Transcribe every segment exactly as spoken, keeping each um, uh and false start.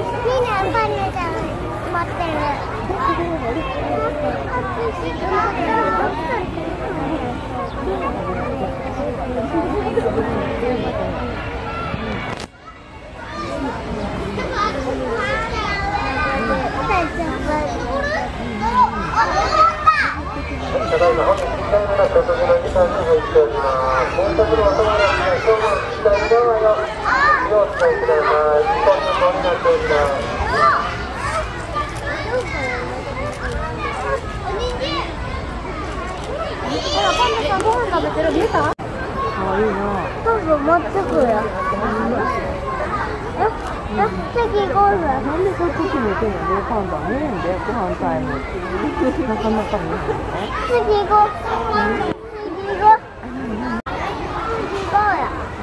パンダちゃん持ってる。 ただいま本日いっかいめの食事の時間に入っております。もう一つのお友達が今日の機体側の様子をお伝えください。時間の方になっております。 ほら、パンダさんご飯食べてる。見た？あ、いいな。そうそう、持ってくよ。え、次行こうぜ。 なんでこっち決めてんのね、パンダねんで、ご飯タイム。なかなか見ないね。 次行こう。次行こう。次行こうや。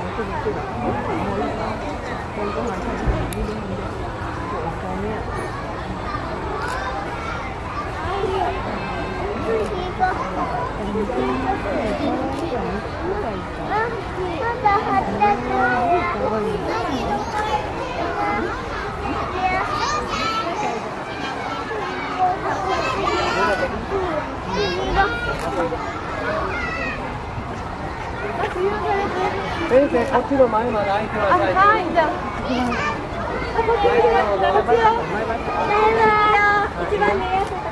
先生、こっちの前まで空いてます。はい、じゃあ。こっちに来ます。こっちよ。バイバイ。一番見やすいとこ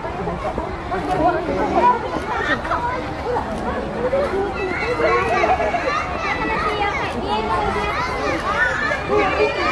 ろ。